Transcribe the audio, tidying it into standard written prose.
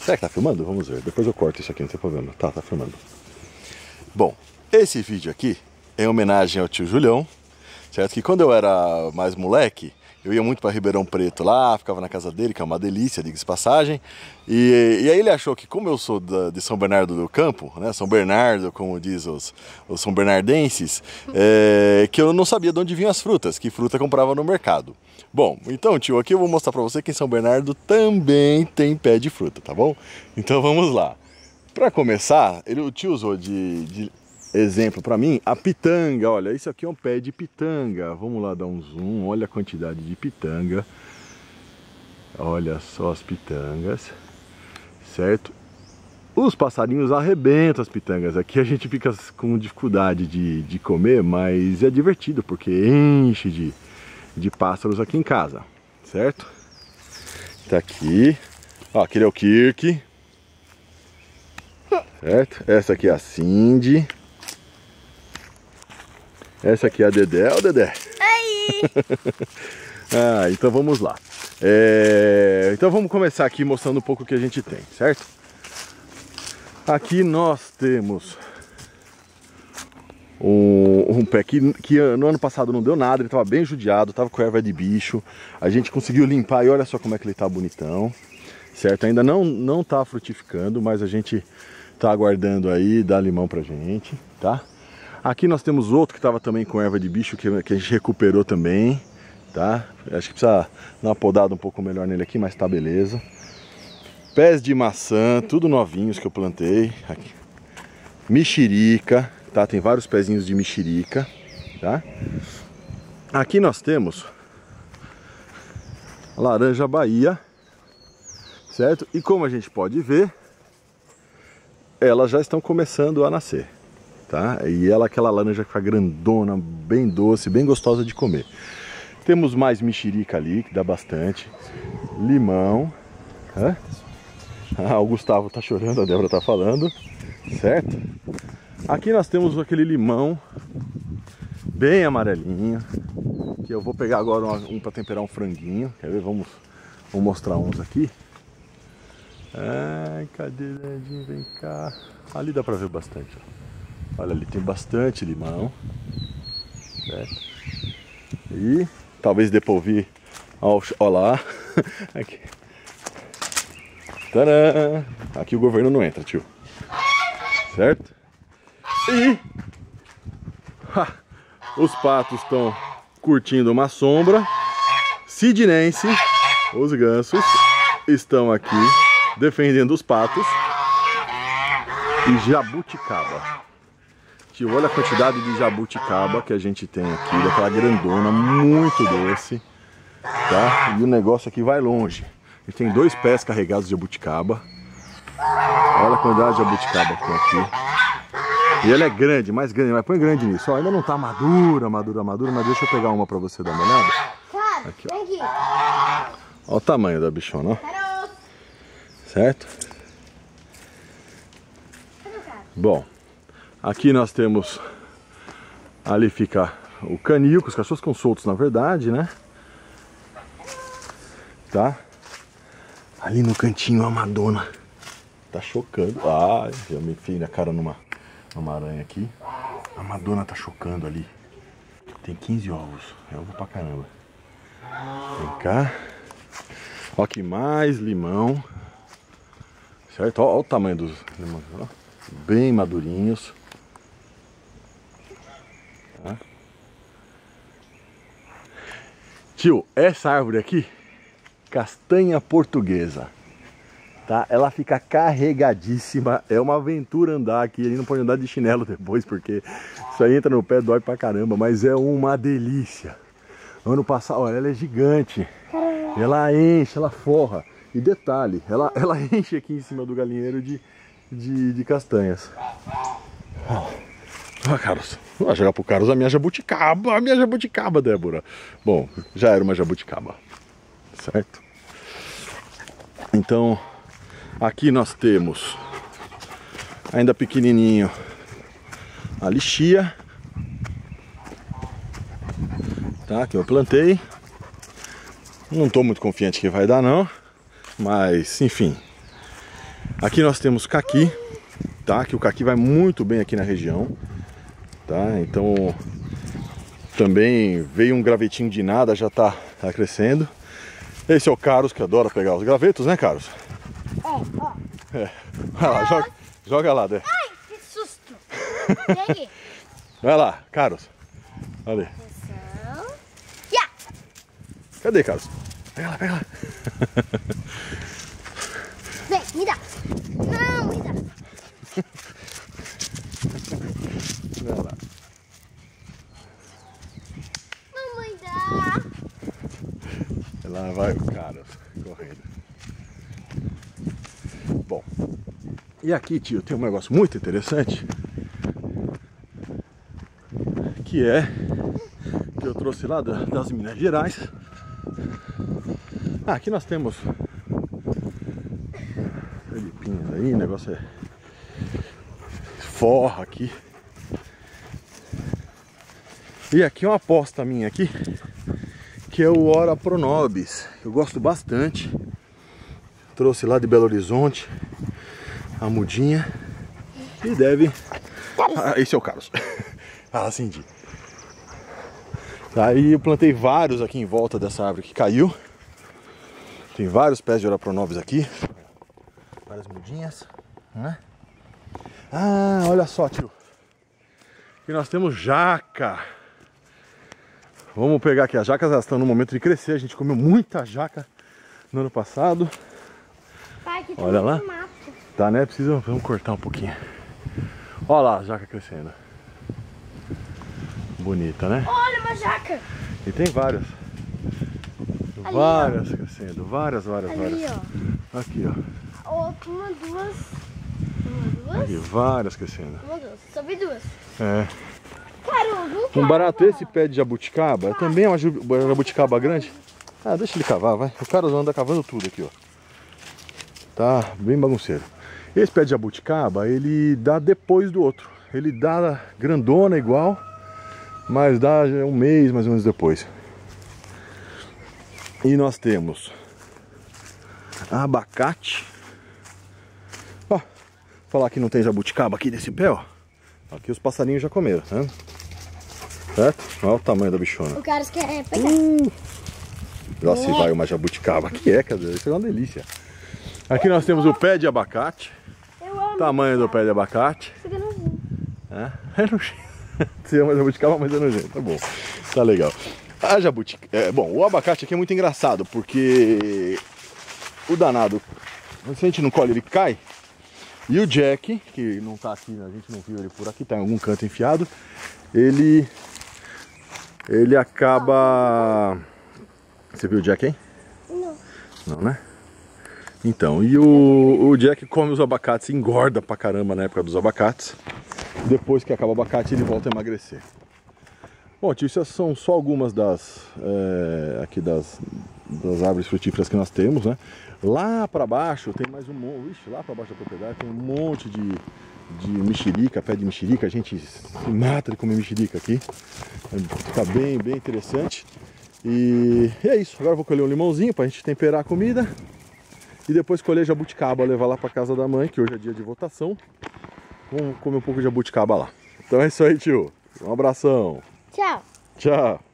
Será que tá filmando? Vamos ver. Depois eu corto isso aqui, não tem problema. Tá filmando. Bom, esse vídeo aqui é em homenagem ao tio Julião, certo? Que quando eu era mais moleque, eu ia muito para Ribeirão Preto lá, ficava na casa dele, que é uma delícia, diga-se passagem. E aí ele achou que, como eu sou de São Bernardo do Campo, né, São Bernardo, como diz os são bernardenses, que eu não sabia de onde vinham as frutas, que fruta comprava no mercado. Bom, então tio, aqui eu vou mostrar para você que em São Bernardo também tem pé de fruta, tá bom? Então vamos lá. Para começar, o tio usou de exemplo para mim a pitanga. Olha, isso aqui é um pé de pitanga. Vamos lá dar um zoom. Olha a quantidade de pitanga. Olha só as pitangas, certo? Os passarinhos arrebentam as pitangas. Aqui a gente fica com dificuldade de comer, mas é divertido porque enche de pássaros aqui em casa, certo? Tá aqui. Ó, aquele é o Kirk, certo? Essa aqui é a Cindy. Essa aqui é a Dedé. Ó, Dedé. Aí. Então vamos lá. Então vamos começar aqui mostrando um pouco o que a gente tem, certo? Aqui nós temos um pé que no ano passado não deu nada, ele estava bem judiado, estava com erva de bicho. A gente conseguiu limpar e olha só como é que ele está bonitão, certo? Ainda não está frutificando, mas a gente está aguardando aí dar limão pra gente, tá? Aqui nós temos outro que estava também com erva de bicho, que a gente recuperou também, tá? Acho que precisa dar uma podada um pouco melhor nele aqui, mas tá beleza. Pés de maçã, tudo novinhos que eu plantei. Aqui. Mexerica, tá? Tem vários pezinhos de mexerica, tá? Aqui nós temos laranja Bahia, certo? E como a gente pode ver, elas já estão começando a nascer. Tá? E ela, aquela laranja que fica grandona, bem doce, bem gostosa de comer. Temos mais mexerica ali, que dá bastante. Limão. O Gustavo tá chorando, a Débora tá falando. Certo? Aqui nós temos aquele limão bem amarelinho, que eu vou pegar agora um para temperar um franguinho. Quer ver? Vamos mostrar uns aqui. Ai, cadê, Ledinho? Vem cá. Ali dá pra ver bastante, ó. Olha ali, tem bastante limão, certo? E talvez dê pra ouvir. Olha lá. Aqui. Tadã! Aqui o governo não entra, tio. Certo? E os patos estão curtindo uma sombra. Sidnense, os gansos, estão aqui defendendo os patos. E jabuticaba. Tio, olha a quantidade de jabuticaba que a gente tem aqui, daquela grandona, muito doce, tá? E o negócio aqui vai longe. A gente tem 2 pés carregados de jabuticaba. Olha a quantidade de jabuticaba que tem aqui. E ela é grande, mais grande, mas põe grande nisso. Ó, ainda não tá madura, mas deixa eu pegar uma pra você dar uma olhada. Aqui, ó. Olha o tamanho da bichona, ó. Certo? Bom. Aqui nós temos, ali fica o canil, que os cachorros ficam soltos na verdade, né? Tá? Ali no cantinho a Madonna tá chocando. Ah, eu me enfiei na cara numa aranha aqui. A Madonna tá chocando ali. Tem 15 ovos, é ovo pra caramba. Vem cá. Ó aqui mais limão. Certo? Ó o tamanho dos limões, ó. Bem madurinhos. Tá? Tio, essa árvore aqui, castanha portuguesa, tá? Ela fica carregadíssima, é uma aventura andar aqui, ele não pode andar de chinelo depois, porque isso aí entra no pé, dói pra caramba, mas é uma delícia. Ano passado, olha, ela é gigante, ela enche, ela forra, e detalhe, ela enche aqui em cima do galinheiro de castanhas. Carlos, vai jogar pro Carlos a minha jabuticaba, Débora. Bom, já era uma jabuticaba, certo? Então, aqui nós temos, ainda pequenininho, a lixia, tá? Que eu plantei. Não tô muito confiante que vai dar não, mas enfim. Aqui nós temos caqui, tá? Que o caqui vai muito bem aqui na região, tá? Então também veio um gravetinho de nada, já tá crescendo. Esse é o Carlos, que adora pegar os gravetos, né, Carlos? Ó. É. Vai lá, joga lá, Dé. Ai, que susto. E aí? Vai lá, Carlos. Olha aí. Cadê, Carlos? Pega lá, pega lá. Vem, me dá. Não, me dá. Vai lá. Mamãe dá. Lá vai o Carlos correndo. Bom, e aqui, tio, tem um negócio muito interessante, que eu trouxe lá das Minas Gerais. Aqui nós temos tulipinhas aí, o negócio é forra aqui. E aqui é uma aposta minha aqui, que é o Ora Pronobis. Eu gosto bastante. Trouxe lá de Belo Horizonte a mudinha e deve... esse é o Carlos. Ah, Cindy. Aí eu plantei vários aqui em volta dessa árvore que caiu. Tem vários pés de Ora Pronobis aqui. Várias mudinhas, né? Ah, olha só, tio. Aqui nós temos jaca. Vamos pegar aqui. As jacas, elas estão no momento de crescer. A gente comeu muita jaca no ano passado. Pai, que olha lá. Mato. Tá, né? Vamos cortar um pouquinho. Olha lá a jaca crescendo. Bonita, né? Olha uma jaca. E tem várias. Ali, várias crescendo. Várias. Ali, ó. Aqui, ó. Uma, duas. Uma, duas. Aqui, várias crescendo. Uma, duas. Só vi duas. É. Caramba, Um barato esse pé de jabuticaba. Também é uma jabuticaba grande. Ah, deixa ele cavar, vai. O cara anda cavando tudo aqui, ó. Tá bem bagunceiro. Esse pé de jabuticaba, ele dá depois do outro. Ele dá grandona igual, mas dá um mês mais ou menos depois. E nós temos abacate. Ó, falar que não tem jabuticaba aqui nesse pé, ó. Aqui os passarinhos já comeram, né? Certo? Olha o tamanho da bichona. O cara quer pegar. Lá se vai uma jabuticaba. Cadê? Isso é uma delícia. Aqui nós temos o pé de abacate. Eu amo. Tamanho do pé de abacate. Isso aqui é nojento. É nojento. Você ama jabuticaba, mas é nojento. Tá bom. Tá legal. A bom, o abacate aqui é muito engraçado, porque o danado, se a gente não colhe, ele cai. E o Jack, que não tá aqui, a gente não viu ele por aqui, tá em algum canto enfiado, ele acaba... Você viu o Jack aí? Não. Não, né? Então, e o Jack come os abacates, engorda pra caramba na época dos abacates. Depois que acaba o abacate, ele volta a emagrecer. Bom, tio, essas são só algumas das árvores frutíferas que nós temos, né? Lá pra baixo tem mais um monte, lá pra baixo da propriedade tem um monte de mexerica, pé de mexerica. A gente se mata de comer mexerica aqui. Fica bem interessante. E é isso. Agora eu vou colher um limãozinho pra gente temperar a comida. E depois colher jabuticaba, levar lá pra casa da mãe, que hoje é dia de votação. Vamos comer um pouco de jabuticaba lá. Então é isso aí, tio. Um abração. Tchau. Tchau.